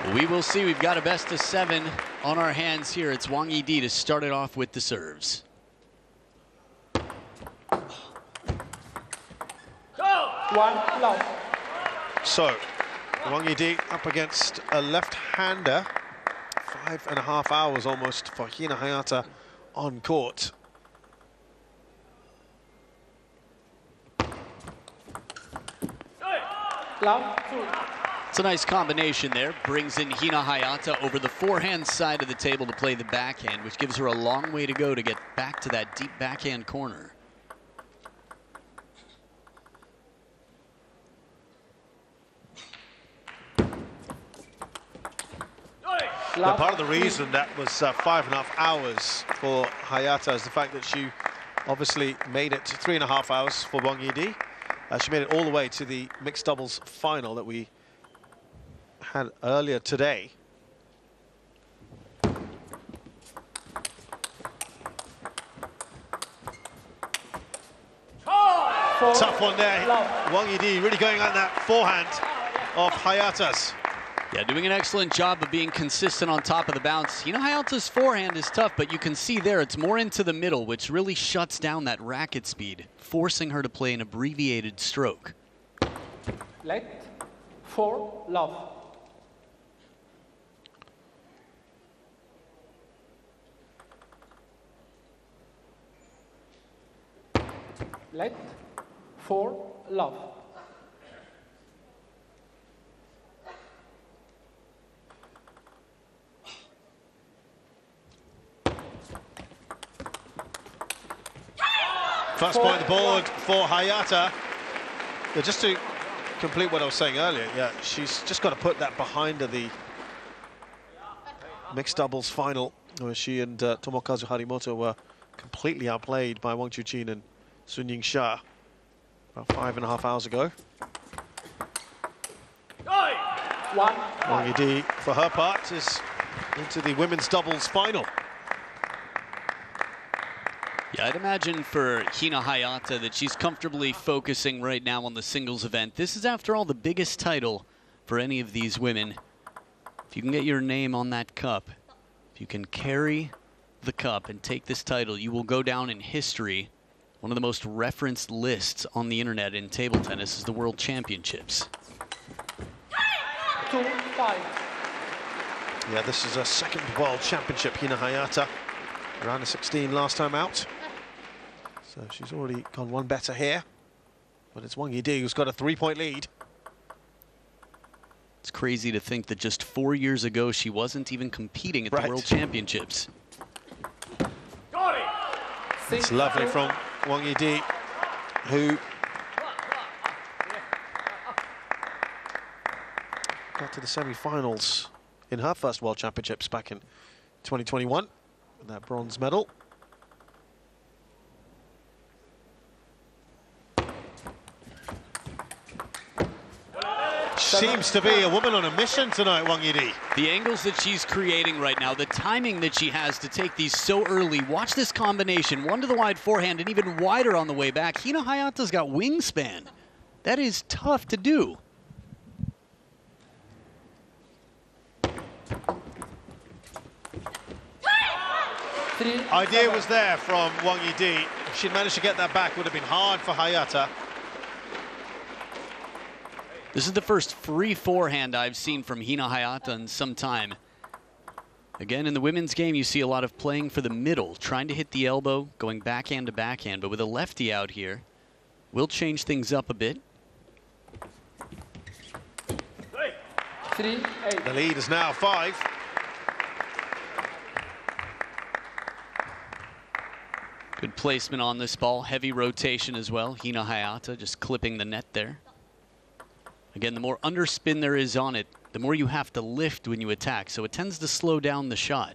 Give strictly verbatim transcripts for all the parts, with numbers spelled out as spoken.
We will see. We've got a best of seven on our hands here. It's Wang Yidi to start it off with the serves. One love. So, Wang Yidi up against a left-hander. Five and a half hours almost for Hina Hayata on court. Love, two. It's a nice combination there. Brings in Hina Hayata over the forehand side of the table to play the backhand, which gives her a long way to go to get back to that deep backhand corner. Now, part of the reason that was uh, five and a half hours for Hayata is the fact that she obviously made it to three and a half hours for Wang Yidi. Uh, she made it all the way to the mixed doubles final that we had earlier today. Four. Tough one there. Love. Wang Yidi really going on that forehand of Hayata's. Yeah, doing an excellent job of being consistent on top of the bounce. You know, Hayata's forehand is tough, but you can see there it's more into the middle, which really shuts down that racket speed, forcing her to play an abbreviated stroke. Let, four, love. Let, four, love. First point on the board for Hayata. Yeah, just to complete what I was saying earlier, yeah, she's just got to put that behind her, the mixed doubles final, where she and uh, Tomokazu Harimoto were completely outplayed by Wang Chuqin and Sun Ying-sha about five and a half hours ago. One. Wang Yidi, for her part, is into the women's doubles final. Yeah, I'd imagine for Hina Hayata that she's comfortably focusing right now on the singles event. This is, after all, the biggest title for any of these women. If you can get your name on that cup, if you can carry the cup and take this title, you will go down in history. One of the most referenced lists on the internet in table tennis is the World Championships. Two, five. Yeah, this is a second World Championship, Hina Hayata. Round of sixteen last time out. So she's already gone one better here. But it's Wang Yidi who's got a three-point lead. It's crazy to think that just four years ago she wasn't even competing at Right. the World Championships. It's lovely from Wang Yidi, who got to the semi-finals in her first World Championships back in twenty twenty-one with that bronze medal. Seems to be a woman on a mission tonight, Wang Yidi. The angles that she's creating right now, the timing that she has to take these so early. Watch this combination. One to the wide forehand and even wider on the way back. Hina Hayata's got wingspan. That is tough to do. Three, Idea seven. was there from Wang Yidi. If she'd managed to get that back, it would have been hard for Hayata. This is the first free forehand I've seen from Hina Hayata in some time. Again, in the women's game, you see a lot of playing for the middle, trying to hit the elbow, going backhand to backhand. But with a lefty out here, we'll change things up a bit. Three, eight. The lead is now five. Good placement on this ball. Heavy rotation as well. Hina Hayata just clipping the net there. Again, the more underspin there is on it, the more you have to lift when you attack, so it tends to slow down the shot.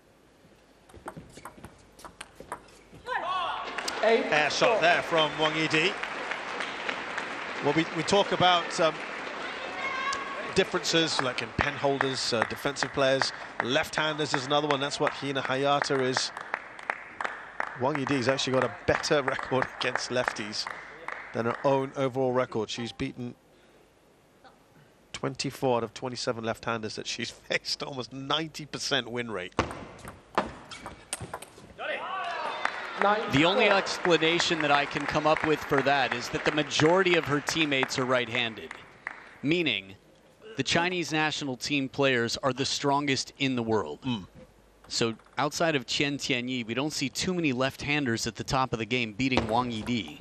Eight, Air shot four. there from Wang Yidi. Well, we, we talk about um, differences, like in pen holders, uh, defensive players. Left-handers is another one. That's what Hina Hayata is. Wang Yidi's actually got a better record against lefties than her own overall record. She's beaten twenty-four out of twenty-seven left-handers that she's faced, almost ninety percent win rate. The only explanation that I can come up with for that is that the majority of her teammates are right-handed, meaning the Chinese national team players are the strongest in the world. Mm. So outside of Qian Tianyi, we don't see too many left-handers at the top of the game beating Wang Yidi.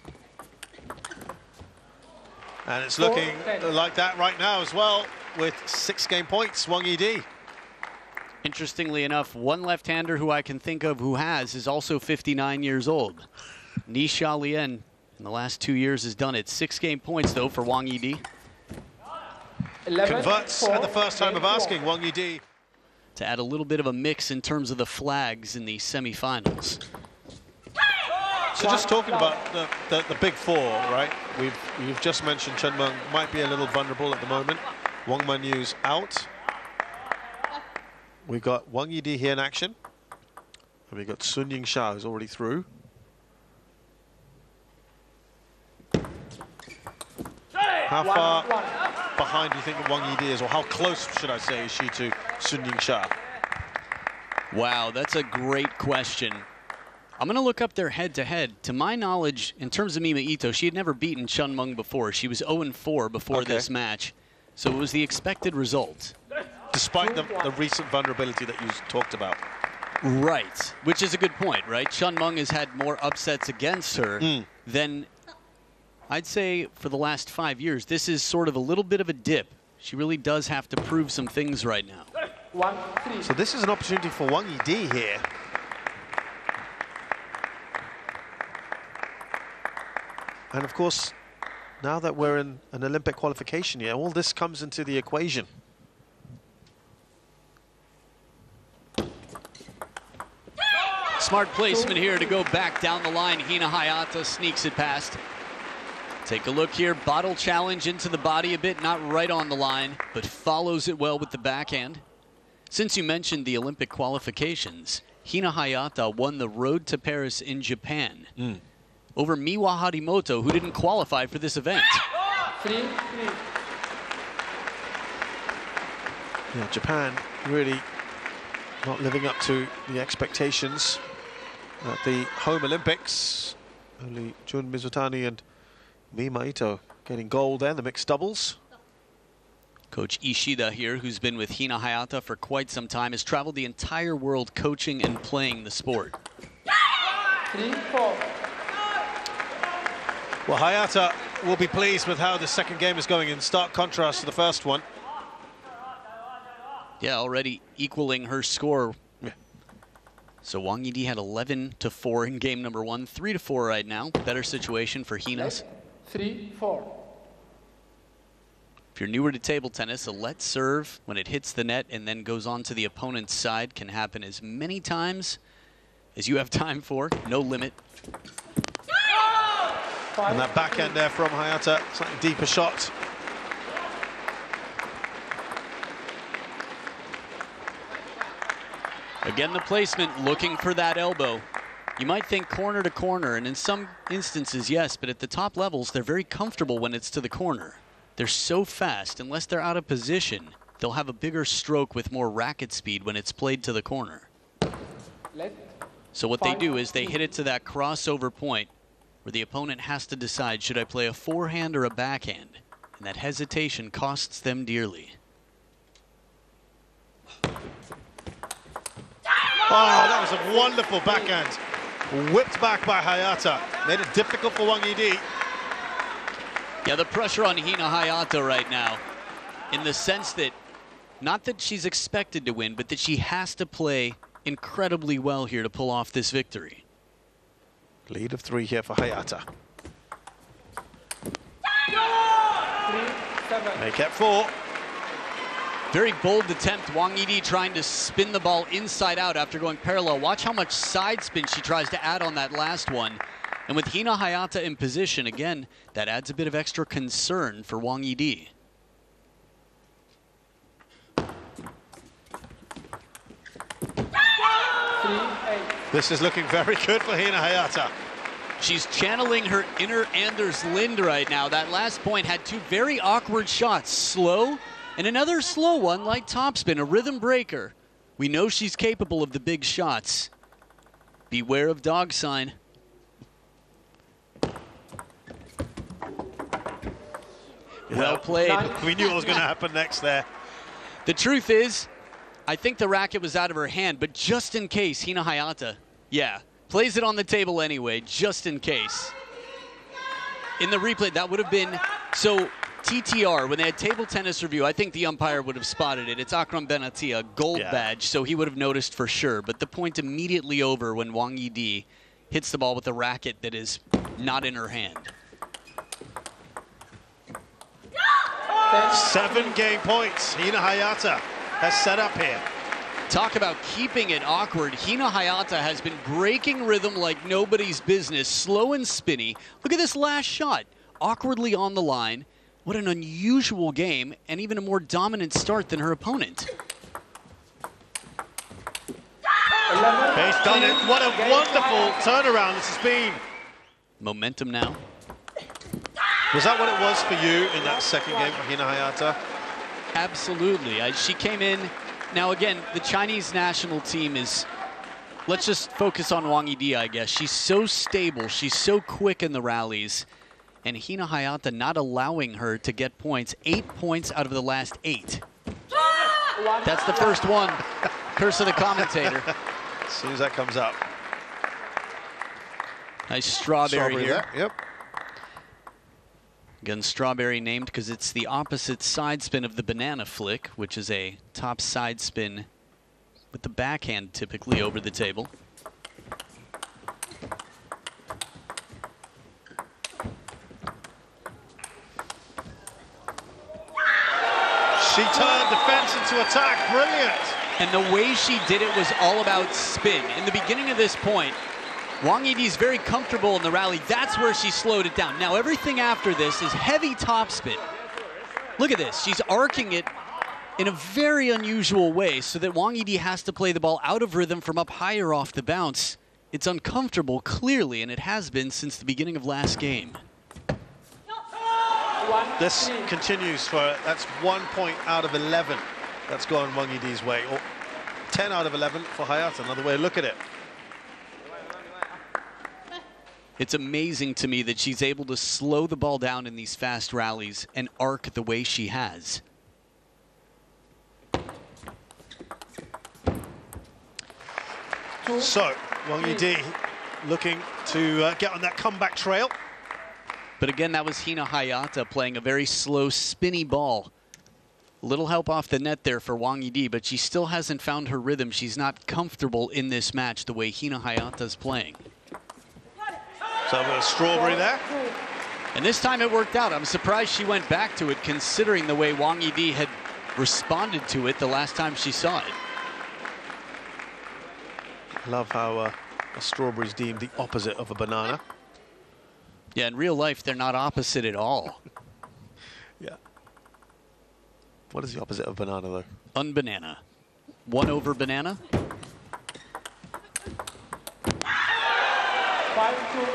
And it's looking like that right now as well, with six game points, Wang Yidi. Interestingly enough, one left-hander who I can think of who has is also fifty-nine years old. Ni Xiaolian in the last two years has done it. Six game points, though, for Wang Yidi. Converts at the first time of asking, Wang Yidi. To add a little bit of a mix in terms of the flags in the semifinals. So just talking about the, the, the big four, right? We've, we've just mentioned Chen Meng might be a little vulnerable at the moment. Wang Manyu's out. We've got Wang Yidi here in action. And we've got Sun Yingsha, who's already through. How far behind do you think Wang Yidi is, or how close, should I say, is she to Sun Yingsha? Wow, that's a great question. I'm going to look up their head-to-head. To my knowledge, in terms of Mima Ito, she had never beaten Chen Meng before. She was oh and four before okay. this match. So it was the expected result. Despite the, the recent vulnerability that you talked about. Right, which is a good point, right? Chen Meng has had more upsets against her mm. than, I'd say, for the last five years. This is sort of a little bit of a dip. She really does have to prove some things right now. One, three. So this is an opportunity for Wang Yidi here. And of course, now that we're in an Olympic qualification year, all this comes into the equation. Smart placement here to go back down the line. Hina Hayata sneaks it past. Take a look here. Bottle challenge into the body a bit, not right on the line, but follows it well with the backhand. Since you mentioned the Olympic qualifications, Hina Hayata won the Road to Paris in Japan mm. over Miwa Harimoto, who didn't qualify for this event. Three, three. Yeah, Japan really not living up to the expectations at the home Olympics. Only Jun Mizutani and Mima Ito getting gold there, the mixed doubles. Coach Ishida here, who's been with Hina Hayata for quite some time, has traveled the entire world coaching and playing the sport. Three, four. Well, Hayata will be pleased with how the second game is going, in stark contrast to the first one. Yeah, already equaling her score. Yeah. So Wang Yidi had eleven to four in game number one, three to four right now. Better situation for Hina's. Three, four. If you're newer to table tennis, a let serve when it hits the net and then goes on to the opponent's side can happen as many times as you have time for. No limit. And that backhand there from Hayata, slightly deeper shot. Again, the placement looking for that elbow. You might think corner to corner, and in some instances, yes, but at the top levels, they're very comfortable when it's to the corner. They're so fast, unless they're out of position, they'll have a bigger stroke with more racket speed when it's played to the corner. So what they do is they hit it to that crossover point where the opponent has to decide, should I play a forehand or a backhand? And that hesitation costs them dearly. Oh, that was a wonderful backhand. Whipped back by Hayata. Made it difficult for Wang Yidi. Yeah, the pressure on Hina Hayata right now, in the sense that, not that she's expected to win, but that she has to play incredibly well here to pull off this victory. Lead of three here for Hayata. Three, seven. Make it four. Very bold attempt, Wang Yidi trying to spin the ball inside out after going parallel. Watch how much side spin she tries to add on that last one. And with Hina Hayata in position, again, that adds a bit of extra concern for Wang Yidi. Three, eight. This is looking very good for Hina Hayata. She's channeling her inner Anders Lind right now. That last point had two very awkward shots, slow and another slow one like topspin, a rhythm breaker. We know she's capable of the big shots. Beware of dog sign. Well played. We knew what was going to happen next there. The truth is, I think the racket was out of her hand, but just in case, Hina Hayata, yeah, plays it on the table anyway, just in case. In the replay, that would have been, so T T R, when they had table tennis review, I think the umpire would have spotted it. It's Akram Benatia, gold yeah. badge, so he would have noticed for sure. But the point immediately over when Wang Yidi hits the ball with a racket that is not in her hand. Seven game points. Hina Hayata has set up here. Talk about keeping it awkward. Hina Hayata has been breaking rhythm like nobody's business, slow and spinny. Look at this last shot, awkwardly on the line. What an unusual game, and even a more dominant start than her opponent. He's done it. What a wonderful turnaround this has been. Momentum now. Was that what it was for you in that second game for Hina Hayata? Absolutely. I, she came in. Now, again, the Chinese national team is, let's just focus on Wang Yidi, I guess. She's so stable. She's so quick in the rallies. And Hina Hayata not allowing her to get points. Eight points out of the last eight. That's the first one. Curse of the commentator. As soon as that comes up. Nice strawberry, Strawberry here. there. Yep. Again, strawberry named because it's the opposite side spin of the banana flick, which is a top side spin with the backhand typically over the table. She turned defense into attack. Brilliant. And the way she did it was all about spin. In the beginning of this point, Wang Yidi's very comfortable in the rally. That's where she slowed it down. Now everything after this is heavy topspin. Look at this. She's arcing it in a very unusual way so that Wang Yidi has to play the ball out of rhythm from up higher off the bounce. It's uncomfortable, clearly, and it has been since the beginning of last game. This continues for, that's one point out of eleven that's gone Wang Yidi's way. Or ten out of eleven for Hayata, another way to look at it. It's amazing to me that she's able to slow the ball down in these fast rallies and arc the way she has. So, Wang Yidi looking to uh, get on that comeback trail. But again, that was Hina Hayata playing a very slow, spinny ball. Little help off the net there for Wang Yidi, but she still hasn't found her rhythm. She's not comfortable in this match the way Hina Hayata's playing. So a bit of strawberry there. And this time it worked out. I'm surprised she went back to it, considering the way Wang Yidi had responded to it the last time she saw it. Love how uh, a strawberry is deemed the opposite of a banana. Yeah, in real life, they're not opposite at all. Yeah. What is the opposite of banana, though? Unbanana. One over banana. Five, two.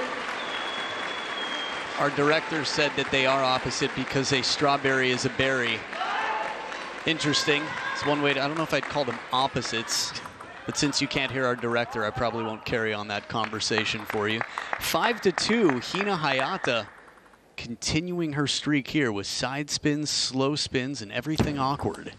Our director said that they are opposite because a strawberry is a berry. Interesting. It's one way to, I don't know if I'd call them opposites, but since you can't hear our director, I probably won't carry on that conversation for you. Five to two, Hina Hayata continuing her streak here with side spins, slow spins, and everything awkward.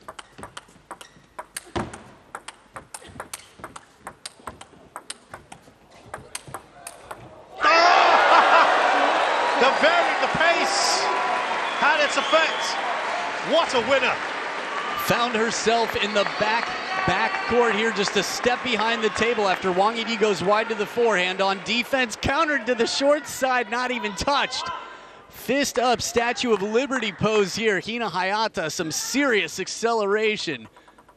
The very, the pace had its effect. What a winner. Found herself in the back back court here, just a step behind the table after Wang Yidi goes wide to the forehand on defense, countered to the short side, not even touched. Fist up, Statue of Liberty pose here. Hina Hayata, some serious acceleration.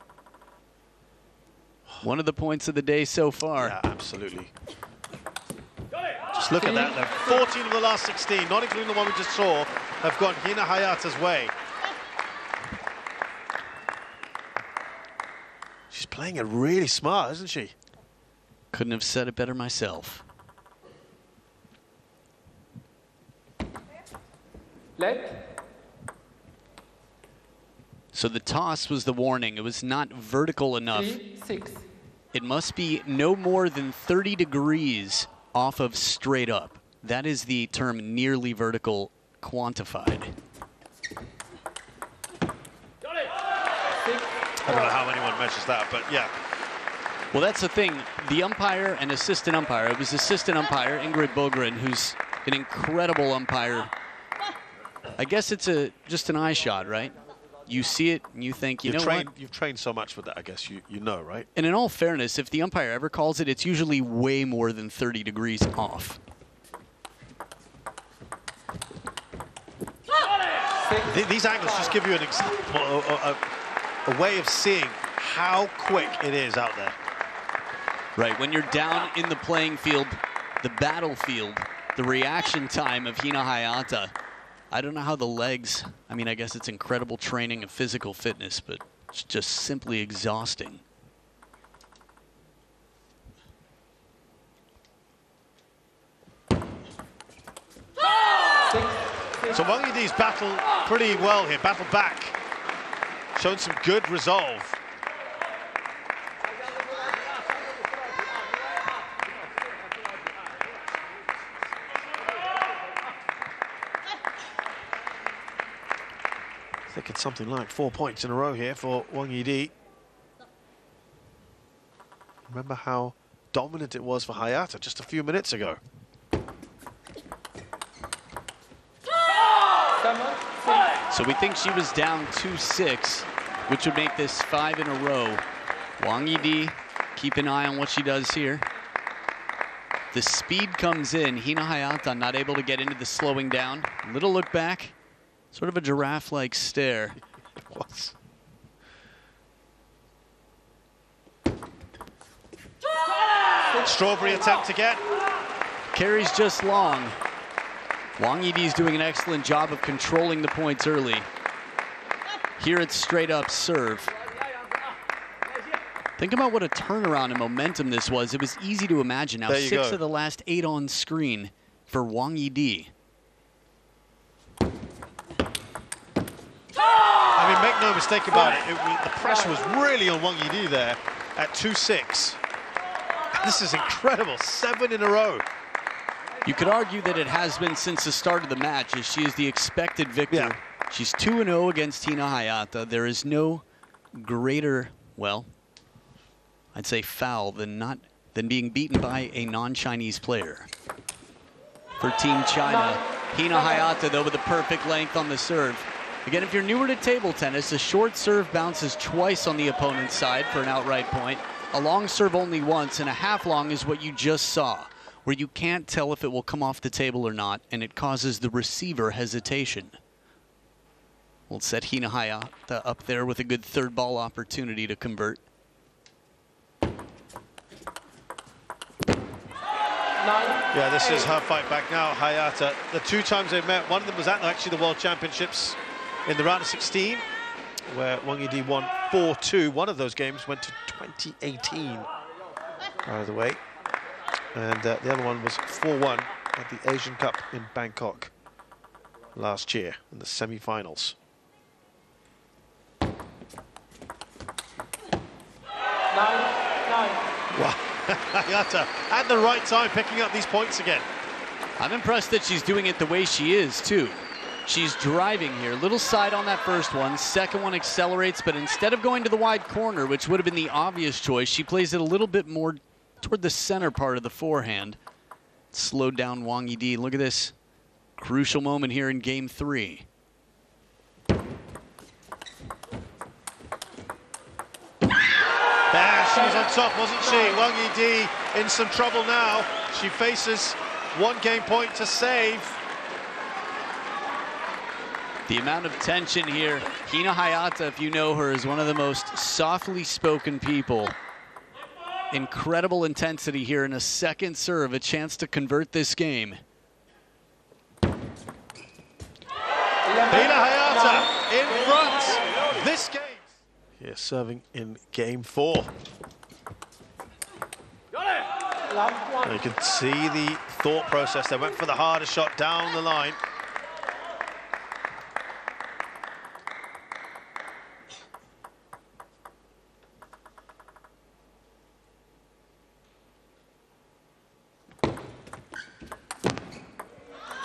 One of the points of the day so far. Yeah, absolutely. Just look at that, though. fourteen of the last sixteen, not including the one we just saw, have gone Hina Hayata's way. She's playing it really smart, isn't she? Couldn't have said it better myself. So the toss was the warning. It was not vertical enough. Three, six. It must be no more than thirty degrees off of straight up. That is the term nearly vertical quantified. I don't know how anyone measures that, but yeah. Well, that's the thing. The umpire and assistant umpire, it was assistant umpire Ingrid Bogren, who's an incredible umpire. I guess it's a just an eye shot, right? You see it and you think, you you've know trained, what? You've trained so much with that, I guess you, you know, right? And in all fairness, if the umpire ever calls it, it's usually way more than thirty degrees off. Th these angles just give you an example, a, a, a way of seeing how quick it is out there. Right, when you're down in the playing field, the battlefield, the reaction time of Hina Hayata, I don't know how the legs, I mean, I guess it's incredible training and physical fitness, but it's just simply exhausting. So Wang Yidi's battled pretty well here, battled back, shown some good resolve. I think it's something like four points in a row here for Wang Yidi. Remember how dominant it was for Hayata just a few minutes ago. So we think she was down two six, which would make this five in a row. Wang Yidi, keep an eye on what she does here. The speed comes in. Hina Hayata not able to get into the slowing down. Little look back, sort of a giraffe-like stare. It was. Strawberry attempt again. Carries just long. Wang Yidi's doing an excellent job of controlling the points early. Here it's straight up serve. Think about what a turnaround in momentum this was. It was easy to imagine. Now six go. of the last eight on screen for Wang Yidi. I mean, make no mistake about it, it was, the pressure was really on Wang Yidi there at two six. This is incredible, seven in a row. You could argue that it has been since the start of the match, as she is the expected victor. Yeah. She's two and oh against Hina Hayata. There is no greater, well, I'd say foul than not than being beaten by a non-Chinese player. For Team China, Hina Hayata, though, with the perfect length on the serve. Again, if you're newer to table tennis, a short serve bounces twice on the opponent's side for an outright point. A long serve only once, and a half long is what you just saw, where you can't tell if it will come off the table or not, and it causes the receiver hesitation. We'll set Hina Hayata up there with a good third ball opportunity to convert. Yeah, this is her fight back now, Hayata. The two times they met, one of them was at actually the World Championships in the round of sixteen, where Wang Yidi won four two. One of those games went to twenty eighteen, by the way. And uh, the other one was four one at the Asian Cup in Bangkok last year in the semi-finals. Nine, nine. Wow, Hayata at the right time picking up these points again. I'm impressed that she's doing it the way she is, too. She's driving here. Little side on that first one. Second one accelerates, but instead of going to the wide corner, which would have been the obvious choice, she plays it a little bit more toward the center part of the forehand. Slowed down Wang Yidi. Look at this crucial moment here in game three. There, she was on top, wasn't she? Wang Yidi in some trouble now. She faces one game point to save. The amount of tension here. Hina Hayata, if you know her, is one of the most softly spoken people. Incredible intensity here in a second serve, a chance to convert this game. Hina Hayata in front this game. Here serving in game four. And you can see the thought process. They went for the harder shot down the line.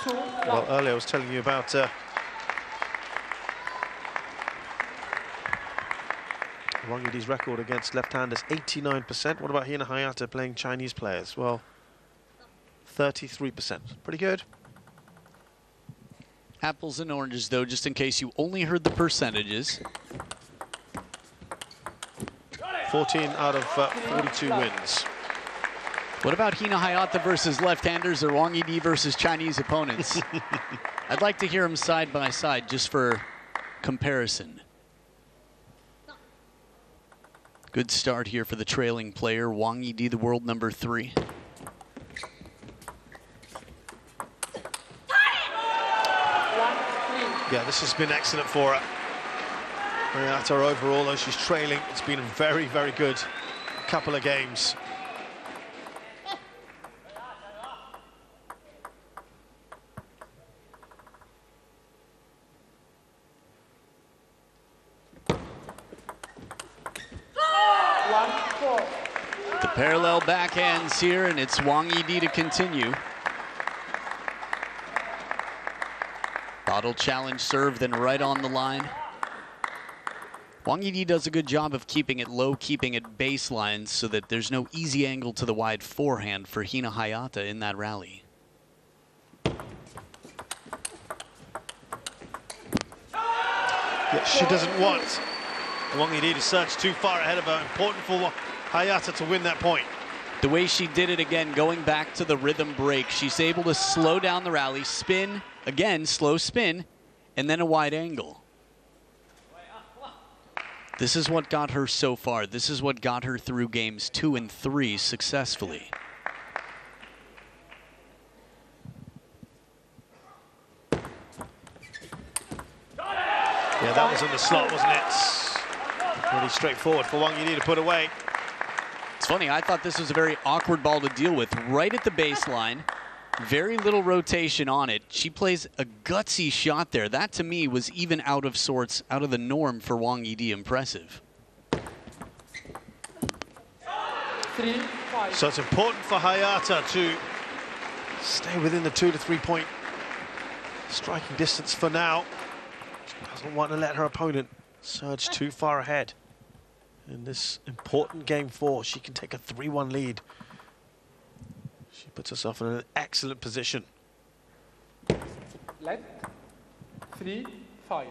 two, Well, love. earlier I was telling you about uh, Wang Yidi's record against left-handers, eighty-nine percent. What about Hina Hayata playing Chinese players? Well, thirty-three percent. Pretty good. Apples and oranges, though, just in case you only heard the percentages. fourteen out of uh, forty-two wins. What about Hina Hayata versus left-handers or Wang Yidi versus Chinese opponents? I'd like to hear them side by side just for comparison. Good start here for the trailing player, Wang Yidi, the world number three. Yeah, this has been excellent for her. Hayata overall, though she's trailing, it's been a very, very good couple of games. The parallel backhands here, and it's Wang Yidi to continue. Bottle challenge serve, then right on the line. Wang Yidi does a good job of keeping it low, keeping it baseline so that there's no easy angle to the wide forehand for Hina Hayata in that rally. Yeah, she doesn't want Wang Yidi to surge too far ahead of her. Important for Hayata to win that point. The way she did it again, going back to the rhythm break, she's able to slow down the rally, spin, again, slow spin, and then a wide angle. This is what got her so far. This is what got her through games two and three successfully. Yeah, that was in the slot, wasn't it? Pretty straightforward for Wang Yidi to put away. It's funny, I thought this was a very awkward ball to deal with. Right at the baseline, very little rotation on it. She plays a gutsy shot there. That, to me, was even out of sorts, out of the norm for Wang Yidi. Impressive. Three, five. So it's important for Hayata to stay within the two to three point striking distance for now. She doesn't want to let her opponent surge too far ahead. In this important game four, she can take a three one lead. She puts herself in an excellent position. Let. Three, five.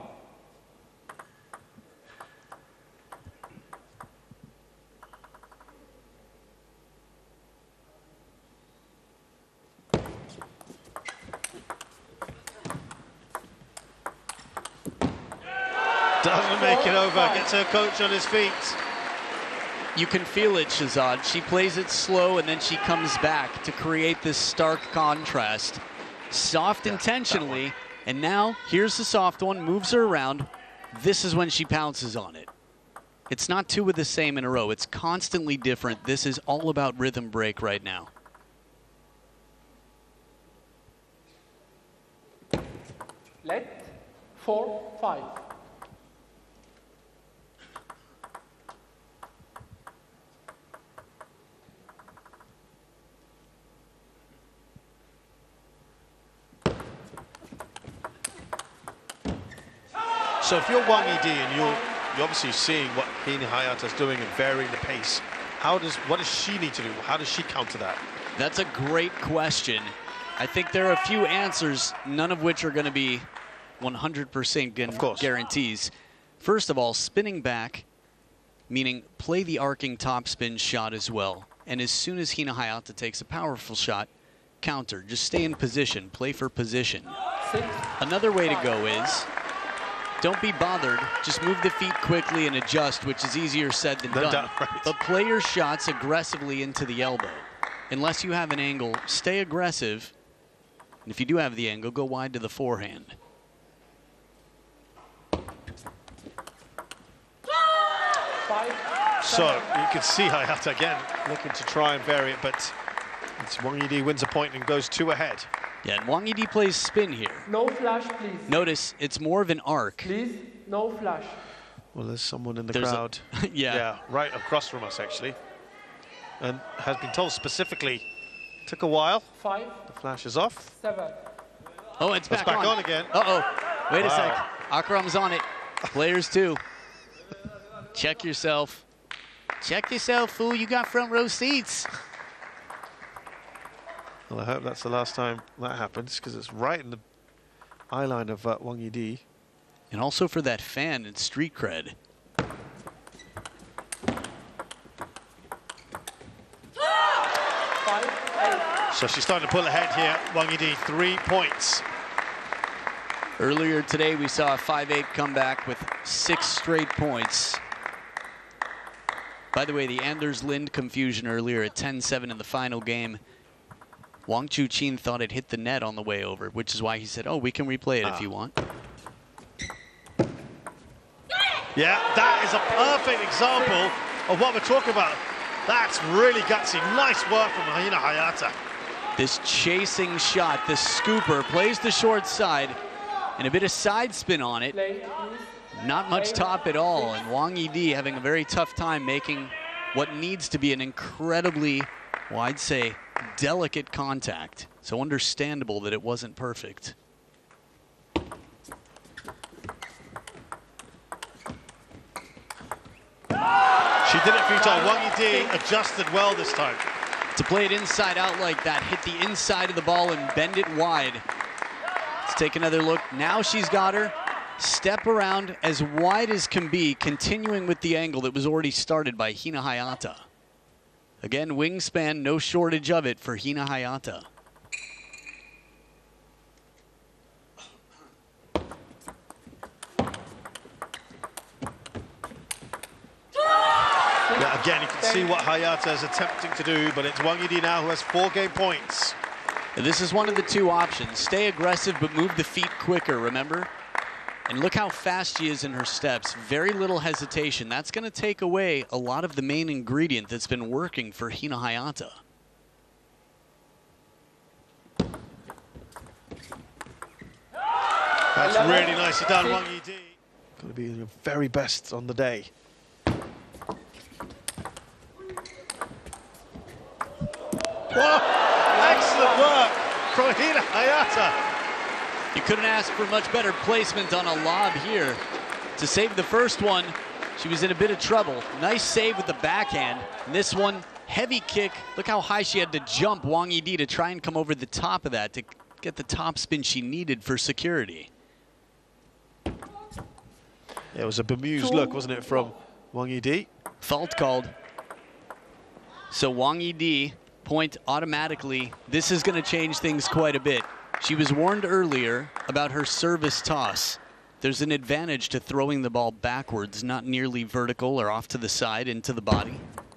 Doesn't make it over, gets her coach on his feet. You can feel it, Shahzad. She plays it slow and then she comes back to create this stark contrast. Soft Yeah, intentionally, and now here's the soft one, moves her around. This is when she pounces on it. It's not two of the same in a row. It's constantly different. This is all about rhythm break right now. Let. Four, five. So if you're Wang Yidi and you're, you're obviously seeing what Hina Hayata's doing and varying the pace, how does what does she need to do? How does she counter that? That's a great question. I think there are a few answers, none of which are going to be one hundred percent Of course. guarantees. First of all, spinning back, meaning play the arcing topspin shot as well. And as soon as Hina Hayata takes a powerful shot, counter. Just stay in position, play for position. Six. Another way to go is, don't be bothered, just move the feet quickly and adjust, which is easier said than Than done. done, right. But play your shots aggressively into the elbow. Unless you have an angle, stay aggressive. And if you do have the angle, go wide to the forehand. Five. So you can see Hayata again looking to try and vary it, but it's Wang Yidi wins a point and goes two ahead. Yeah, and Wang Yidi plays spin here. No flash, please. Notice it's more of an arc. Please, no flash. Well, there's someone in the There's a- crowd. yeah. Yeah, right across from us actually, and has been told specifically. Took a while. Five, The flash is off. seven. Oh, it's back, back on. on again. Uh-oh. Wait Wow. a sec. Akram's on it. Players too. Check yourself. Check yourself, fool. You got front row seats. Well, I hope that's the last time that happens, because it's right in the eye line of uh, Wang Yidi. And also for that fan and street cred. Five, eight. So she's starting to pull ahead here. Wang Yidi, three points. Earlier today, we saw a five eight comeback with six straight points. By the way, the Anders Lind confusion earlier at ten seven in the final game. Wang Chuqin thought it hit the net on the way over, which is why he said, oh, we can replay it ah. if you want. Yeah, that is a perfect example of what we're talking about. That's really gutsy. Nice work from Hina Hayata. This chasing shot, the scooper, plays the short side, and a bit of side spin on it. Play, please. Not much top at all, and Wang Yidi having a very tough time making what needs to be an incredibly, well, I'd say, delicate contact. So understandable that it wasn't perfect. She did it a few times. Wang Yidi adjusted well this time. To play it inside out like that, hit the inside of the ball and bend it wide. Let's take another look. Now she's got her. Step around as wide as can be, continuing with the angle that was already started by Hina Hayata. Again, wingspan, no shortage of it for Hina Hayata. Yeah, again, you can see what Hayata is attempting to do, but it's Wang Yidi now who has four game points. This is one of the two options. Stay aggressive, but move the feet quicker, remember? And look how fast she is in her steps. Very little hesitation. That's going to take away a lot of the main ingredient that's been working for Hina Hayata. That's really nicely done, Wang Yidi. Going to be your very best on the day. Whoa! Excellent work from Hina Hayata. You couldn't ask for much better placement on a lob here. To save the first one, she was in a bit of trouble. Nice save with the backhand. And this one, heavy kick. Look how high she had to jump Wang Yidi to try and come over the top of that to get the top spin she needed for security. It was a bemused look, wasn't it, from Wang Yidi? Fault called. So Wang Yidi, point automatically. This is going to change things quite a bit. She was warned earlier about her service toss. There's an advantage to throwing the ball backwards, not nearly vertical or off to the side into the body.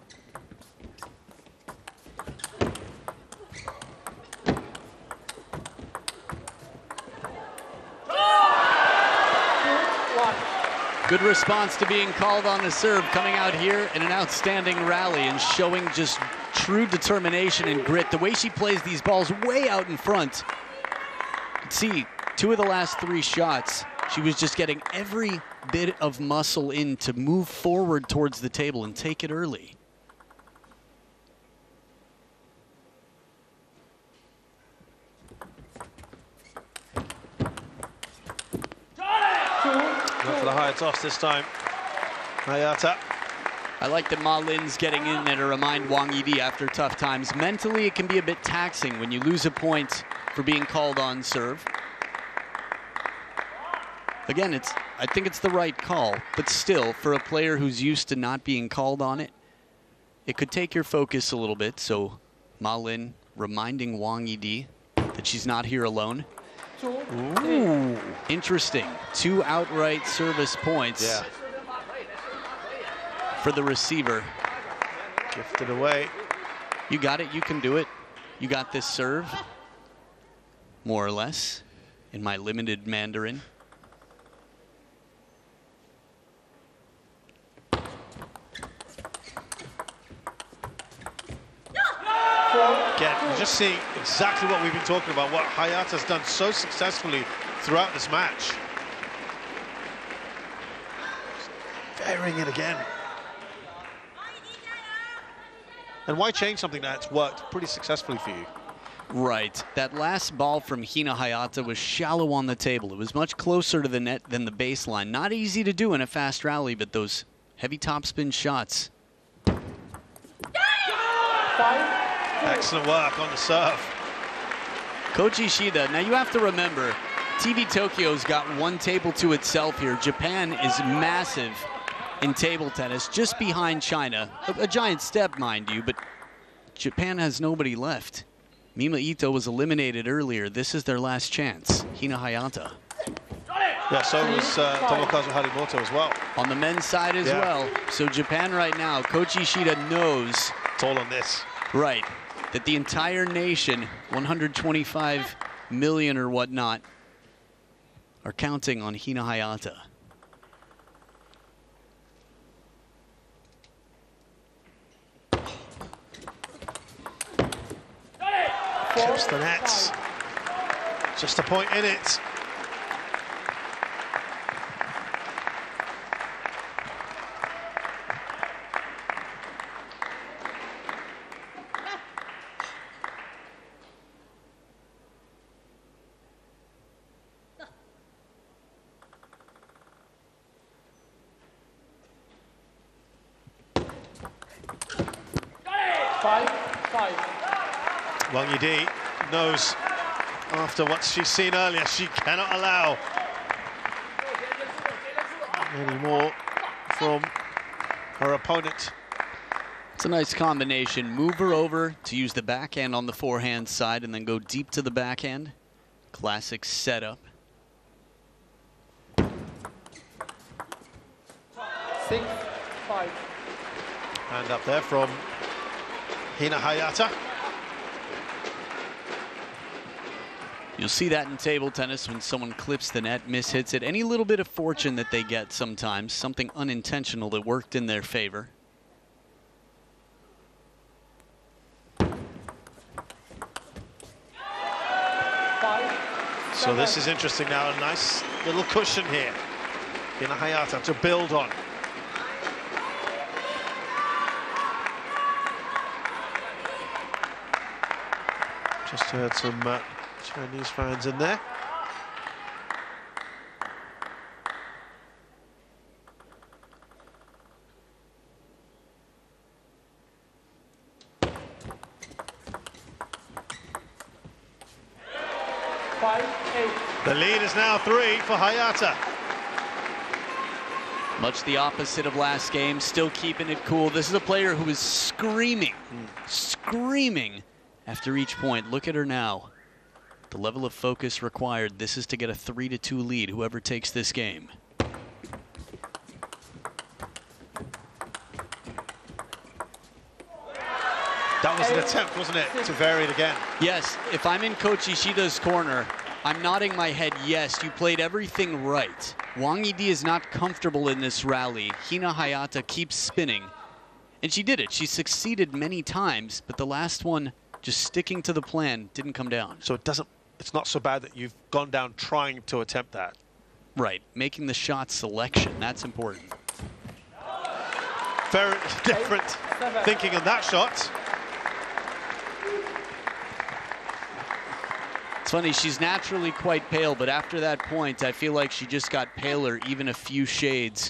Good response to being called on the serve, coming out here in an outstanding rally and showing just true determination and grit. The way she plays these balls way out in front. You can see two of the last three shots, she was just getting every bit of muscle in to move forward towards the table and take it early. Not for the higher toss this time. Hayata. I like that Ma Lin's getting in there to remind Wang Yidi after tough times. Mentally, it can be a bit taxing when you lose a point for being called on serve. Again, it's I think it's the right call, but still, for a player who's used to not being called on it, it could take your focus a little bit. So Ma Lin reminding Wang Yidi that she's not here alone. Ooh, interesting. Two outright service points Yeah. for the receiver. Gifted away. You got it, you can do it. You got this serve, more or less, in my limited Mandarin. Again, we're just seeing exactly what we've been talking about, what Hayata's done so successfully throughout this match. Varying it again. And why change something that's worked pretty successfully for you? Right. That last ball from Hina Hayata was shallow on the table. It was much closer to the net than the baseline. Not easy to do in a fast rally, but those heavy topspin shots. Excellent work on the serve. Koji Shida, now you have to remember, T V Tokyo's got one table to itself here. Japan is massive in table tennis, just behind China. A, a giant step, mind you, but Japan has nobody left. Mima Ito was eliminated earlier. This is their last chance. Hina Hayata. Yeah, so was uh, Tomokazu Harimoto as well. On the men's side as yeah. well. So Japan right now, Koji Shida knows. It's all on this. Right. That the entire nation, one hundred twenty-five million or whatnot, are counting on Hina Hayata. Chips the nets. Just a point in it. Five, five. Wang Yidi knows after what she's seen earlier, she cannot allow any more from her opponent. It's a nice combination. Move her over to use the backhand on the forehand side and then go deep to the backhand. Classic setup. Six, five. And up there from Hina Hayata. You'll see that in table tennis when someone clips the net, mishits it. Any little bit of fortune that they get sometimes, something unintentional that worked in their favor. Five, So this is interesting now, a nice little cushion here. Hina Hayata to build on. Just heard some uh, Chinese fans in there. five, eight. The lead is now three for Hayata. Much the opposite of last game, still keeping it cool. This is a player who is screaming, mm. screaming after each point. Look at her now. The level of focus required. This is to get a three to two lead, whoever takes this game. That was an attempt, wasn't it, to vary it again? Yes, if I'm in Coach Ishida's corner, I'm nodding my head, yes, you played everything right. Wang Yidi is not comfortable in this rally. Hina Hayata keeps spinning. And she did it. She succeeded many times, but the last one, just sticking to the plan, didn't come down. So it doesn't, it's not so bad that you've gone down trying to attempt that. Right, making the shot selection, that's important. Very different thinking on that shot. It's funny, she's naturally quite pale, but after that point, I feel like she just got paler, even a few shades.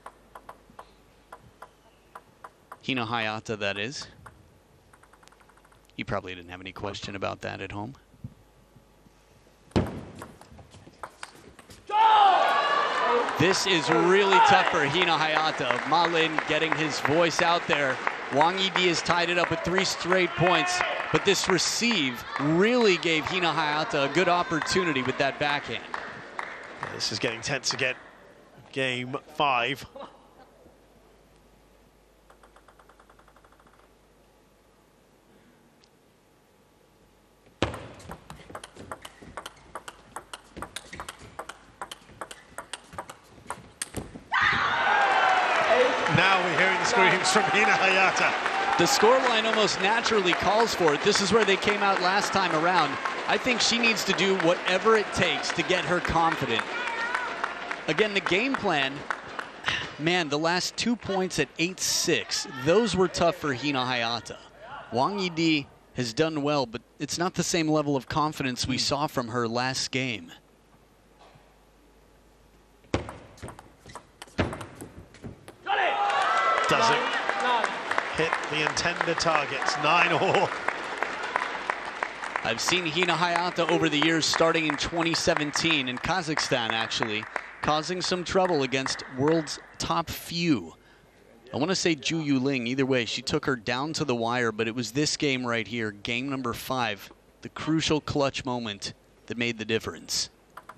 Hina Hayata, that is. You probably didn't have any question about that at home. This is really tough for Hina Hayata. Ma Lin getting his voice out there. Wang Yidi has tied it up with three straight points, but this receive really gave Hina Hayata a good opportunity with that backhand. Yeah, this is getting tense again. Game five. Now we're hearing the screams from Hina Hayata. The scoreline almost naturally calls for it. This is where they came out last time around. I think she needs to do whatever it takes to get her confident. Again, the game plan, man, the last two points at eight six, those were tough for Hina Hayata. Wang Yidi has done well, but it's not the same level of confidence we saw from her last game. Doesn't Nine. hit the intended targets. Nine all. I've seen Hina Hayata over the years, starting in twenty seventeen in Kazakhstan, actually, causing some trouble against world's top few. I want to say Zhu Yuling. Either way, she took her down to the wire, but it was this game right here, game number five, the crucial clutch moment that made the difference.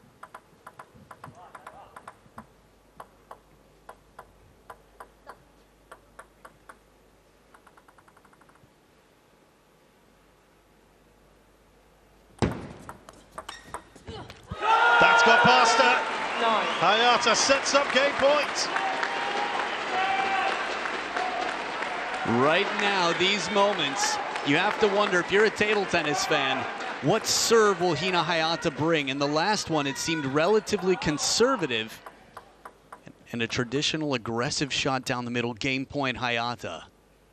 That's got past her. Nine. Hayata sets up game point. Right now, these moments, you have to wonder, if you're a table tennis fan, what serve will Hina Hayata bring? In the last one, it seemed relatively conservative and a traditional aggressive shot down the middle. Game point, Hayata.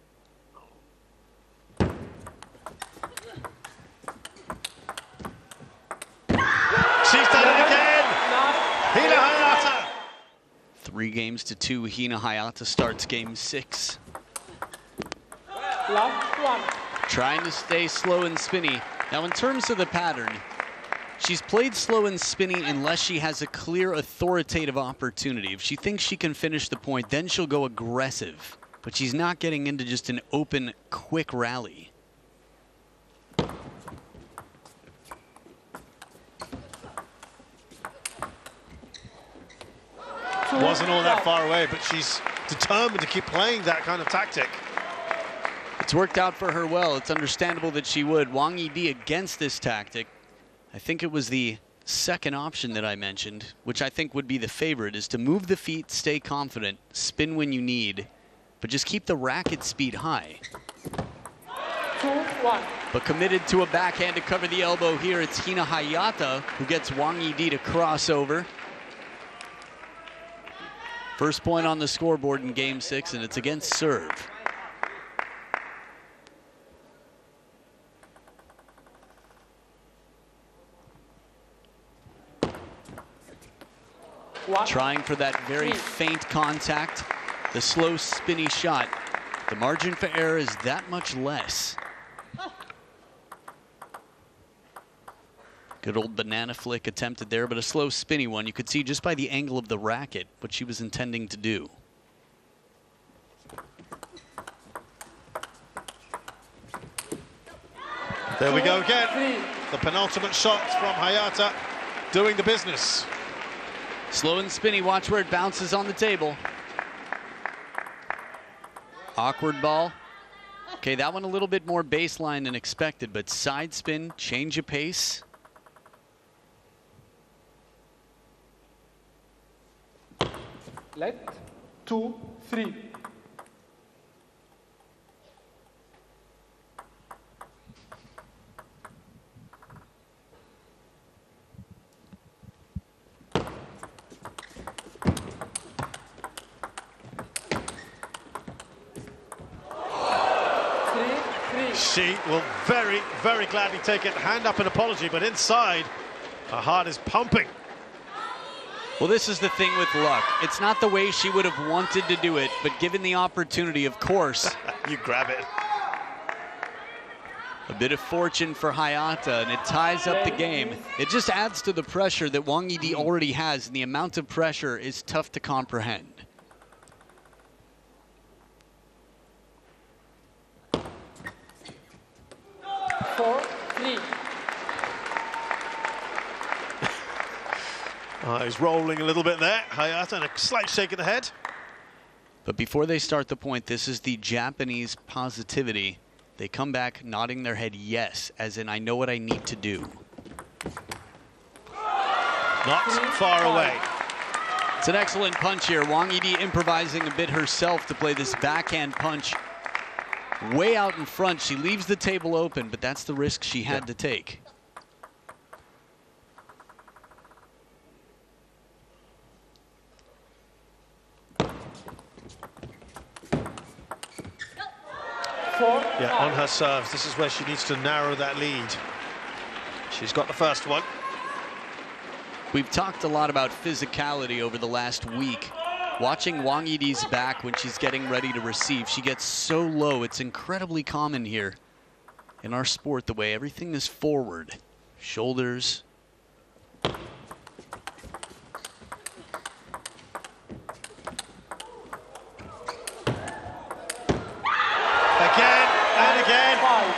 She's done it again. Hina Hayata. Three games to two, Hina Hayata starts game six. Last one. Trying to stay slow and spinny. Now, in terms of the pattern, she's played slow and spinny unless she has a clear authoritative opportunity. If she thinks she can finish the point, then she'll go aggressive. But she's not getting into just an open, quick rally. Wasn't all that far away, but she's determined to keep playing that kind of tactic. It's worked out for her well. It's understandable that she would. Wang Yidi against this tactic. I think it was the second option that I mentioned, which I think would be the favorite, is to move the feet, stay confident, spin when you need, but just keep the racket speed high. Two, one. But committed to a backhand to cover the elbow here. It's Hina Hayata who gets Wang Yidi to cross over. First point on the scoreboard in game six, and it's against serve. One. Trying for that very faint contact, the slow spinny shot. The margin for error is that much less. Good old banana flick attempted there, but a slow spinny one. You could see just by the angle of the racket what she was intending to do. There we go again. The penultimate shot from Hayata doing the business. Slow and spinny, watch where it bounces on the table. Awkward ball. Okay, that one a little bit more baseline than expected, but side spin, change of pace. Let. Two, three. She will very, very gladly take it. Hand up an apology, but inside, her heart is pumping. Well, this is the thing with luck. It's not the way she would have wanted to do it, but given the opportunity, of course. You grab it. A bit of fortune for Hayata, and it ties up the game. It just adds to the pressure that Wang Yidi already has, and the amount of pressure is tough to comprehend. Four, three. Uh, he's rolling a little bit there. Hayata, and a slight shake of the head. But before they start the point, this is the Japanese positivity. They come back nodding their head yes, as in I know what I need to do. Not far away. It's an excellent punch here. Wang Yidi improvising a bit herself to play this backhand punch way out in front. She leaves the table open, but that's the risk she had to take. four, Yeah, five. on her serves. This is where she needs to narrow that lead. She's got the first one. We've talked a lot about physicality over the last week. Watching Wang Yidi's back when she's getting ready to receive, she gets so low. It's incredibly common here in our sport, the way everything is forward. Shoulders. Again and again. Five.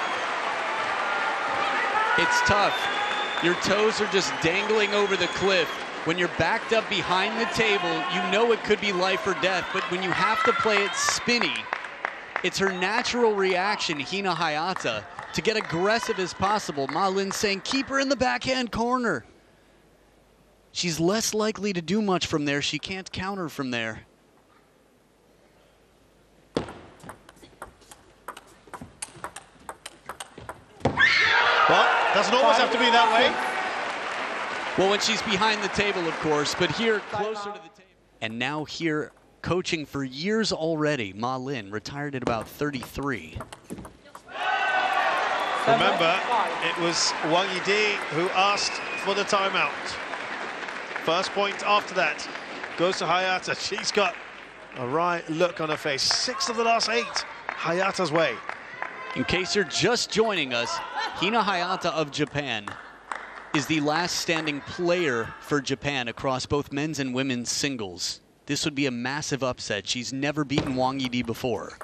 It's tough. Your toes are just dangling over the cliff. When you're backed up behind the table, you know it could be life or death, but when you have to play it spinny, it's her natural reaction, Hina Hayata, to get aggressive as possible. Ma Lin saying, keep her in the backhand corner. She's less likely to do much from there. She can't counter from there. Well, doesn't always have to be that way. Well, when she's behind the table, of course, but here, closer to the table. And now here, coaching for years already, Ma Lin, retired at about thirty-three. Remember, it was Wang Yidi who asked for the timeout. First point after that goes to Hayata. She's got a right look on her face. Six of the last eight Hayata's way. In case you're just joining us, Hina Hayata of Japan is the last standing player for Japan across both men's and women's singles. This would be a massive upset. She's never beaten Wang Yidi before.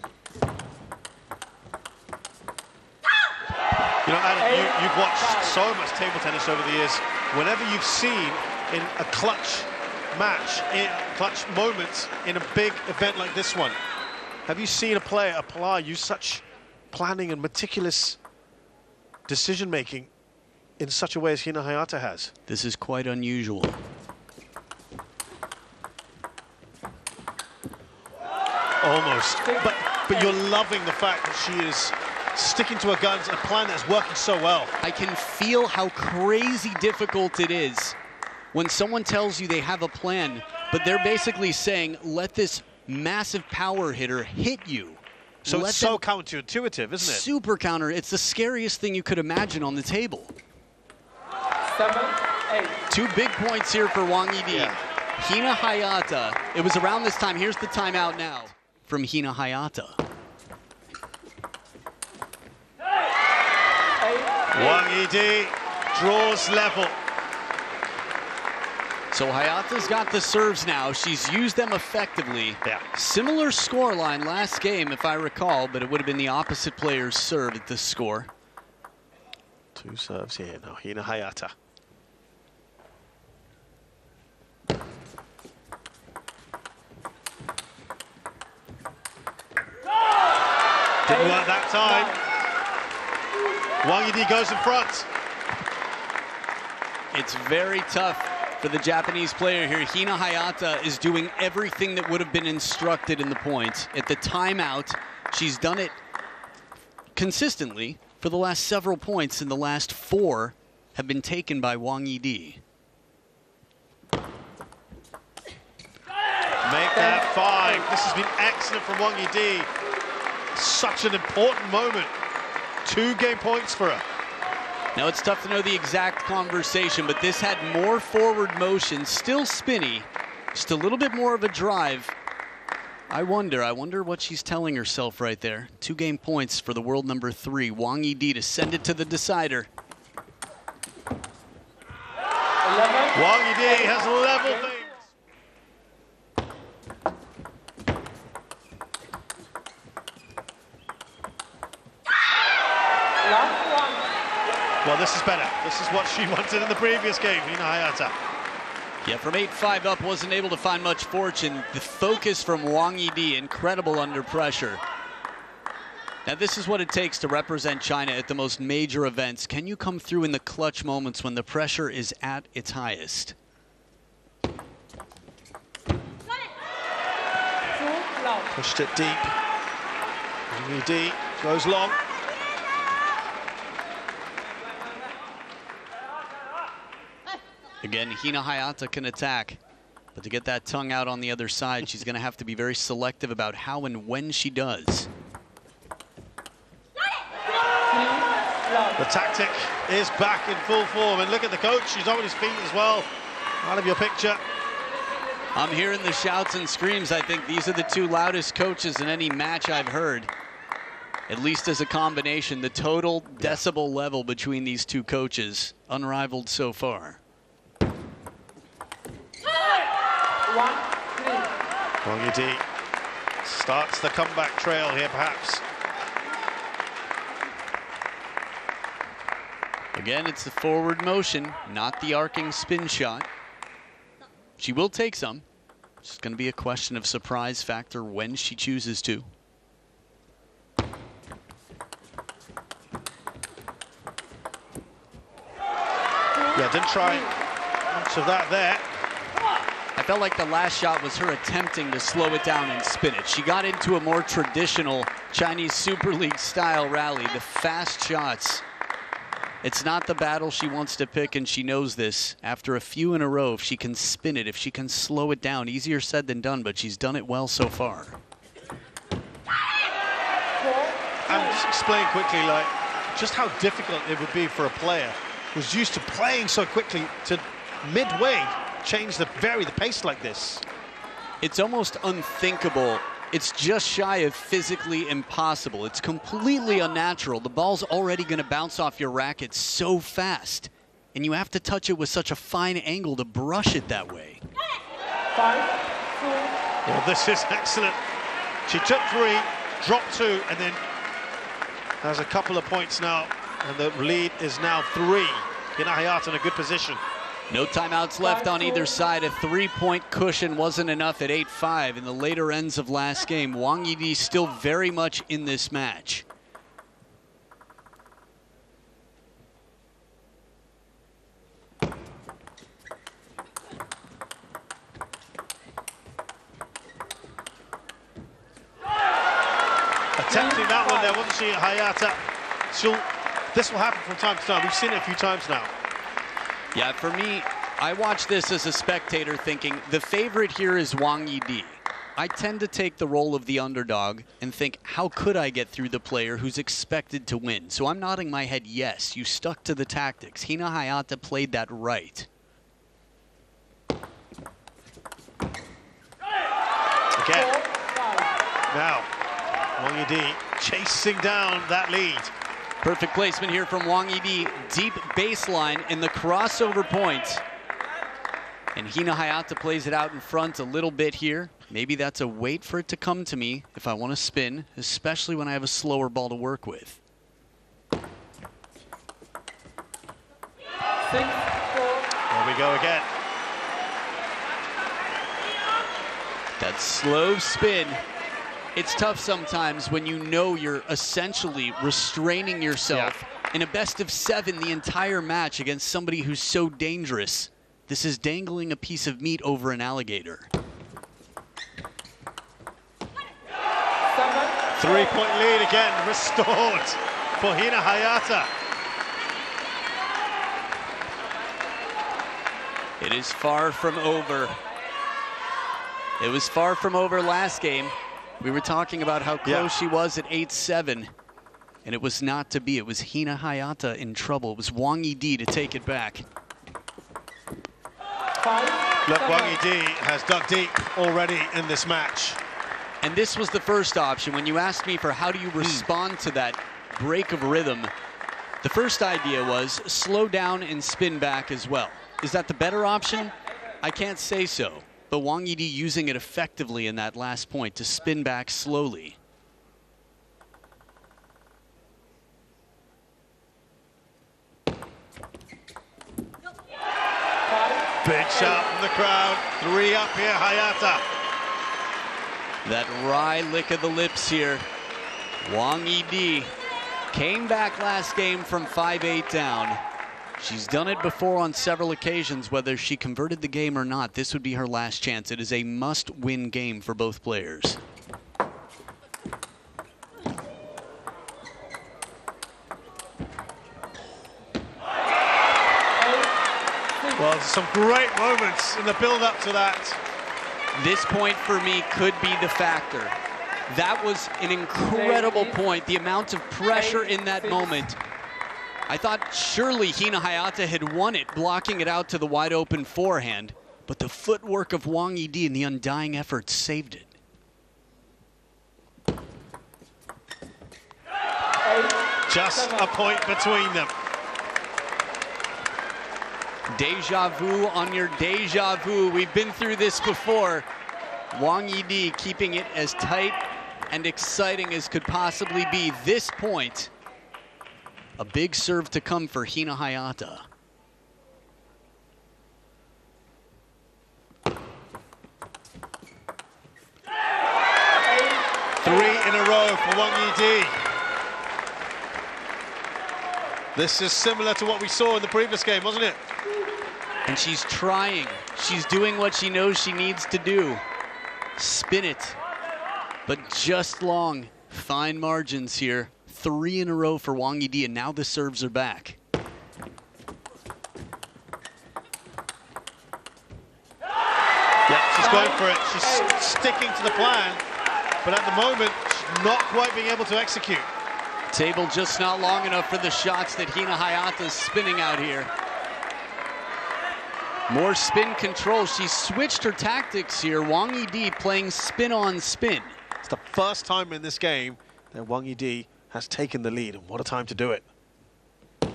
You know, Adam, you, you've watched so much table tennis over the years. Whenever you've seen in a clutch match, in clutch moments in a big event like this one, have you seen a player apply, use such planning and meticulous decision-making in such a way as Hina Hayata has? This is quite unusual. Almost. But, but you're loving the fact that she is sticking to her guns, a plan that's working so well. I can feel how crazy difficult it is when someone tells you they have a plan, but they're basically saying, let this massive power hitter hit you. So Let it's so counterintuitive, isn't it? Super counter. It's the scariest thing you could imagine on the table. Seven, eight. Two big points here for Wang Yidi. Yeah. Hina Hayata. It was around this time. Here's the timeout now from Hina Hayata. Wang Yidi draws level. So Hayata's got the serves now. She's used them effectively. Yeah. Similar scoreline last game, if I recall, but it would have been the opposite player's serve at this score. Two serves here now, Hina Hayata. Didn't work that time. Wang Yidi goes in front. It's very tough for the Japanese player here. Hina Hayata is doing everything that would have been instructed in the points. At the timeout, she's done it consistently for the last several points, and the last four have been taken by Wang Yidi. Make that five. This has been excellent from Wang Yidi. Such an important moment. Two game points for her. Now, it's tough to know the exact conversation, but this had more forward motion, still spinny, just a little bit more of a drive. I wonder, I wonder what she's telling herself right there. Two game points for the world number three, Wang Yidi, to send it to the decider. eleven. Wang Yidi has leveled things. Last one. Well, this is better. This is what she wanted in the previous game, Hina Hayata. Yeah, from eight five up, wasn't able to find much fortune. The focus from Wang Yidi, incredible under pressure. Now, this is what it takes to represent China at the most major events. Can you come through in the clutch moments when the pressure is at its highest? Two love. Pushed it deep. Wang Yidi goes long. Again, Hina Hayata can attack, but to get that tongue out on the other side, she's going to have to be very selective about how and when she does. The tactic is back in full form, and look at the coach, he's on his feet as well. Out of your picture. I'm hearing the shouts and screams. I think these are the two loudest coaches in any match I've heard. At least as a combination, the total decibel level between these two coaches, unrivaled so far. One, three. Wang Yidi starts the comeback trail here, perhaps. Again, it's the forward motion, not the arcing spin shot. She will take some. It's going to be a question of surprise factor when she chooses to. Yeah, didn't try much of that there. I felt like the last shot was her attempting to slow it down and spin it. She got into a more traditional Chinese Super League style rally, the fast shots. It's not the battle she wants to pick, and she knows this. After a few in a row, if she can spin it, if she can slow it down, easier said than done, but she's done it well so far. And just explain quickly, like, just how difficult it would be for a player who's used to playing so quickly to midway change the vary the pace like this. It's almost unthinkable. It's just shy of physically impossible. It's completely unnatural. The ball's already going to bounce off your racket so fast, and you have to touch it with such a fine angle to brush it that way. Five, four. Well, this is excellent. She took three, dropped two, and then has a couple of points now, and the lead is now three. Hina Hayata in a good position. No timeouts left on either side. A three-point cushion wasn't enough at eight five in the later ends of last game. Wang Yidi still very much in this match. Attempting that one there, wasn't she, Hayata? She'll, this will happen from time to time. We've seen it a few times now. Yeah, for me, I watch this as a spectator thinking the favorite here is Wang Yidi. I tend to take the role of the underdog and think, how could I get through the player who's expected to win? So I'm nodding my head, yes, you stuck to the tactics. Hina Hayata played that right. Again. Now, Wang Yidi chasing down that lead. Perfect placement here from Wang Yidi. Deep baseline in the crossover point. And Hina Hayata plays it out in front a little bit here. Maybe that's a wait for it to come to me if I want to spin, especially when I have a slower ball to work with. Six, four. There we go again. That slow spin. It's tough sometimes when you know you're essentially restraining yourself yeah. in a best of seven the entire match against somebody who's so dangerous. This is dangling a piece of meat over an alligator. Three-point lead again, restored for Hina Hayata. It is far from over. It was far from over last game. We were talking about how close yeah. she was at eight seven, and it was not to be. It was Hina Hayata in trouble. It was Wang Yidi to take it back. Look, Wang Yidi has dug deep already in this match. And this was the first option. When you asked me for how do you respond mm. to that break of rhythm, the first idea was slow down and spin back as well. Is that the better option? I can't say so. But Wang Yidi using it effectively in that last point to spin back slowly. Big shot from the crowd. Three up here, Hayata. That wry lick of the lips here. Wang Yidi came back last game from five eight down. She's done it before on several occasions. Whether she converted the game or not, this would be her last chance. It is a must-win game for both players. Well, some great moments in the build-up to that. This point for me could be the factor. That was an incredible point. The amount of pressure in that moment. I thought surely Hina Hayata had won it, blocking it out to the wide open forehand, but the footwork of Wang Yidi and the undying effort saved it. Just a point between them. Deja vu on your deja vu. We've been through this before. Wang Yidi keeping it as tight and exciting as could possibly be. This point, a big serve to come for Hina Hayata. Three in a row for Wang Yidi. This is similar to what we saw in the previous game, wasn't it? And she's trying. She's doing what she knows she needs to do. Spin it, but just long. Fine margins here. Three in a row for Wang Yidi, and now the serves are back. Yeah, she's going for it. She's sticking to the plan, but at the moment, she's not quite being able to execute. Table just not long enough for the shots that Hina Hayata is spinning out here. More spin control. She switched her tactics here. Wang Yidi playing spin on spin. It's the first time in this game that Wang Yidi has taken the lead, and what a time to do it. And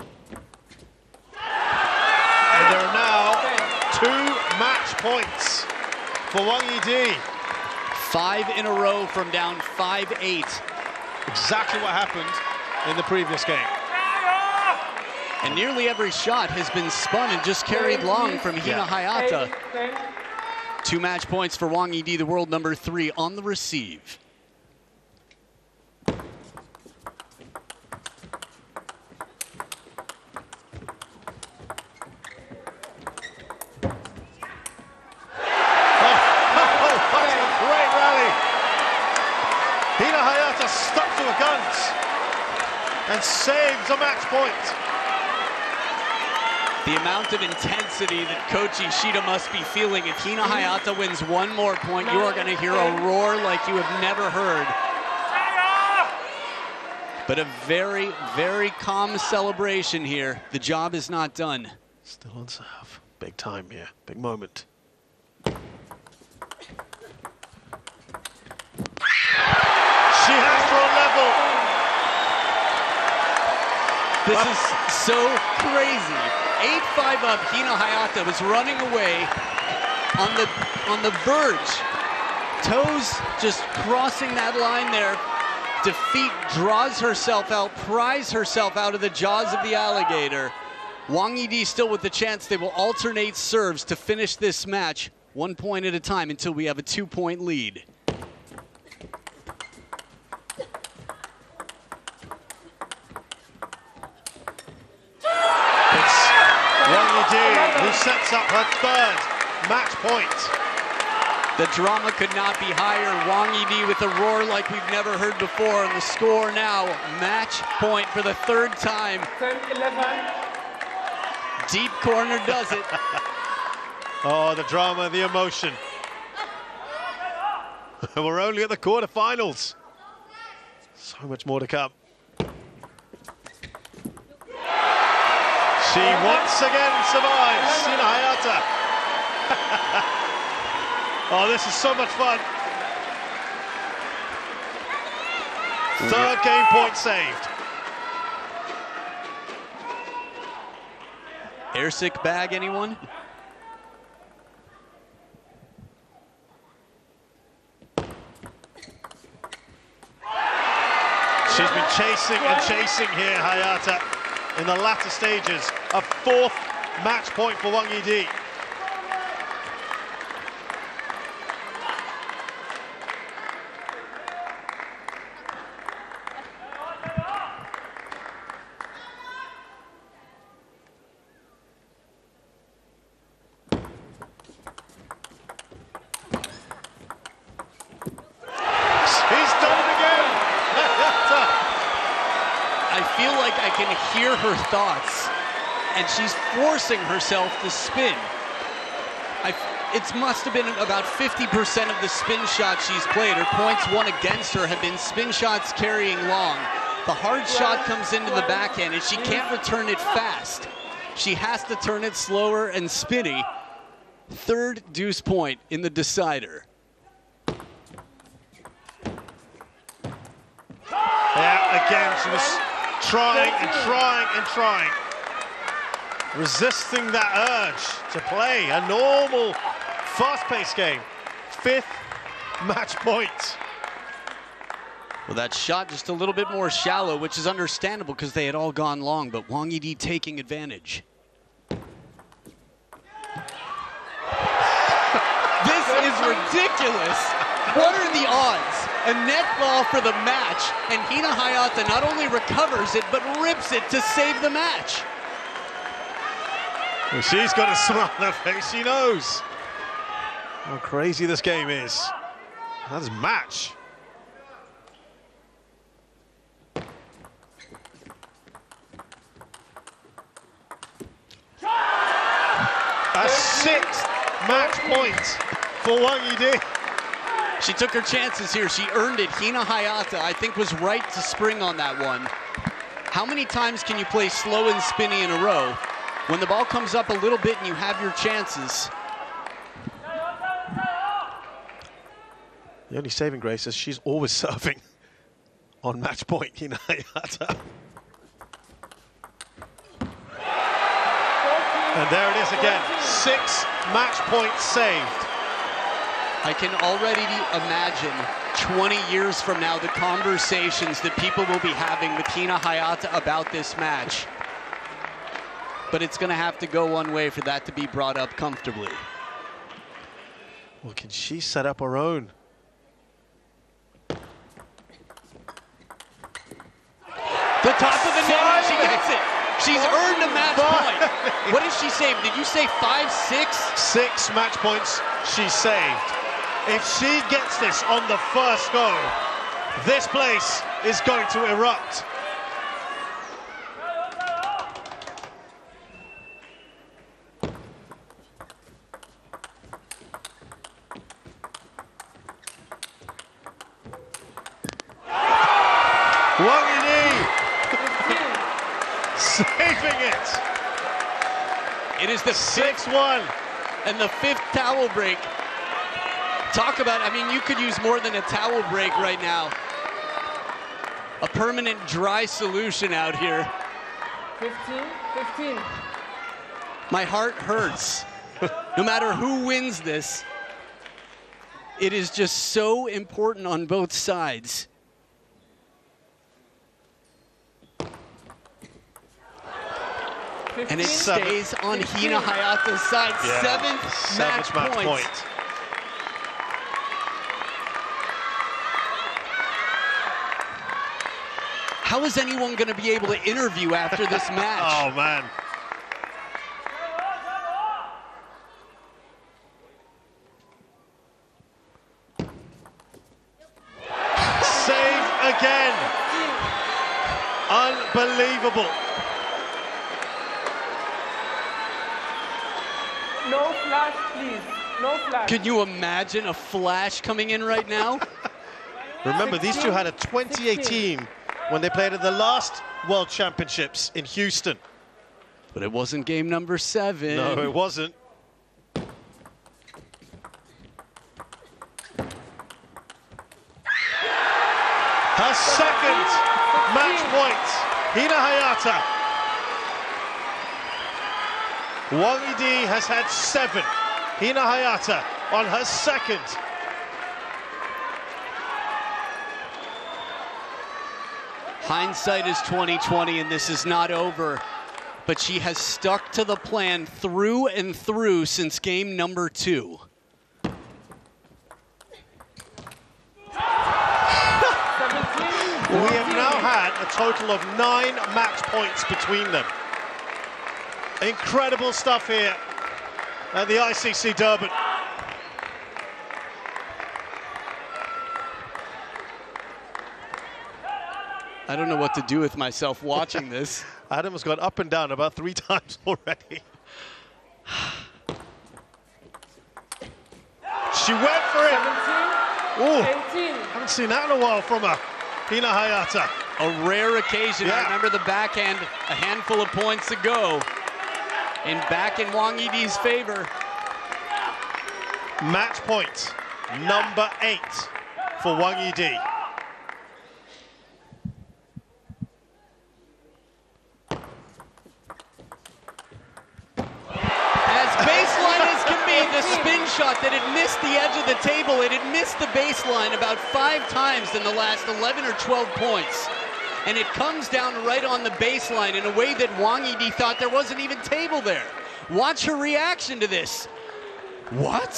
there are now two match points for Wang Yidi. Five in a row from down five eight. Exactly what happened in the previous game. And nearly every shot has been spun and just carried long from Hina Yeah. Hayata. Two match points for Wang Yidi, the world number three, on the receive. Stuck to her guns and saves a match point. The amount of intensity that Coach Ishida must be feeling. If Hina Hayata wins one more point, you are going to hear a roar like you have never heard. But a very, very calm celebration here. The job is not done. Still on serve. Big time here. Big moment. She has for a level. This is so crazy. eight five up, Hina Hayata was running away on the on the verge. Toes just crossing that line there. Defeat draws herself out, pries herself out of the jaws of the alligator. Wang Yidi still with the chance. They will alternate serves to finish this match one point at a time until we have a two-point lead. Who sets up her third match point. The drama could not be higher. Wang Yidi with a roar like we've never heard before. And the score now, match point for the third time. ten eleven. Deep corner does it. Oh, the drama, the emotion. We're only at the quarterfinals. So much more to come. She once again survives, Hina Hayata. Oh, this is so much fun. Third game point saved. Airsick bag, anyone? She's been chasing and chasing here, Hayata, in the latter stages. A fourth match point for Wang Yidi. He's done it again! Hayata. I feel like I can hear her thoughts, and she's forcing herself to spin. I, it must have been about fifty percent of the spin shots she's played. Her points won against her have been spin shots carrying long. The hard shot comes into the backhand, and she can't return it fast. She has to turn it slower and spinny. Third deuce point in the decider. Yeah, again, she was trying and trying and trying. Resisting that urge to play a normal, fast-paced game. Fifth match point. Well, that shot just a little bit more shallow, which is understandable because they had all gone long, but Wang Yidi taking advantage. This is ridiculous. What are the odds? A net ball for the match, and Hina Hayata not only recovers it, but rips it to save the match. Well, she's got a smile on her face. She knows how crazy this game is. That's match. A sixth match point for Wang Yidi. She took her chances here. She earned it. Hina Hayata, I think, was right to spring on that one. How many times can you play slow and spinny in a row? When the ball comes up a little bit and you have your chances. The only saving grace is she's always serving on match point, Hina Hayata. And there it is again, six match points saved. I can already imagine twenty years from now the conversations that people will be having with Hina Hayata about this match. But it's going to have to go one way for that to be brought up comfortably. Well, can she set up her own? The top of the net, she gets it. She's earned a match point. What did she save? Did you say five, six? Six match points she saved. If she gets this on the first go, this place is going to erupt. Wang Yidi saving it. It is the six one. And the fifth towel break. Talk about, I mean, you could use more than a towel break right now. A permanent dry solution out here. fifteen, fifteen. My heart hurts. No matter who wins this, it is just so important on both sides. And it stays on Hina Hayata's side. Yeah. Seventh, Seventh match, match point. point. How is anyone going to be able to interview after this match? Oh, man. Save again. Unbelievable. No flash, please. No flash. Can you imagine a flash coming in right now? Remember, these two had a twenty eighteen when they played at the last World Championships in Houston. But it wasn't game number seven. No, it wasn't. Her second match point, Hina Hayata. Wang Yidi has had seven. Hina Hayata on her second. Hindsight is twenty twenty, and this is not over. But she has stuck to the plan through and through since game number two. We have now had a total of nine match points between them. Incredible stuff here at the I C C Durban. I don't know what to do with myself watching this. Adam has gone up and down about three times already. She went for it. seventeen, Ooh, eighteen. haven't seen that in a while from her. Hina Hayata. A rare occasion. Yeah. I remember the backhand, a handful of points ago, and back in Wang Yidi's favor. Match point number eight for Wang Yidi. Baseline as can be, the spin shot that had missed the edge of the table. It had missed the baseline about five times in the last eleven or twelve points. And it comes down right on the baseline in a way that Wang Yidi thought there wasn't even table there. Watch her reaction to this. What?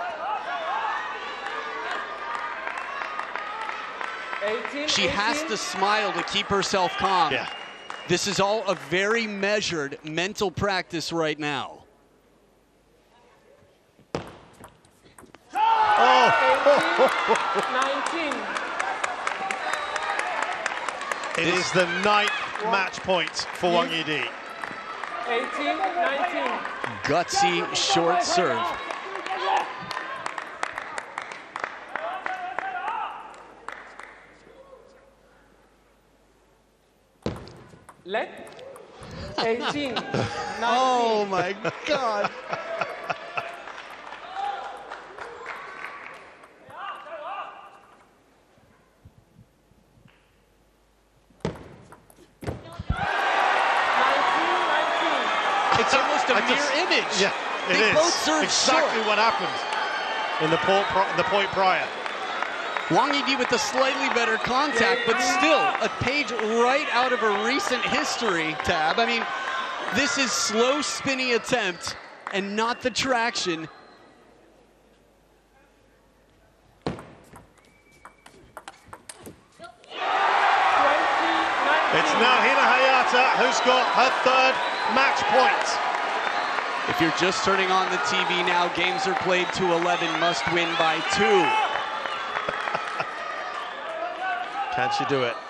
eighteen, She has to smile to keep herself calm. Yeah. This is all a very measured mental practice right now. nineteen. It is the ninth match point for Wang Yidi. eighteen, nineteen. Gutsy short serve. Let. eighteen, nineteen. Oh my God. It's almost a I mirror just- image. Yeah, it They is. both serve exactly short. what happened in the point, pri- the point prior. Wang Yidi with the slightly better contact, but still a page right out of a recent history tab. I mean, this is slow, spinny attempt and not the traction. It's now Hina Hayata who's got her third match point. If you're just turning on the T V now, games are played to eleven, must win by two. Can she do it?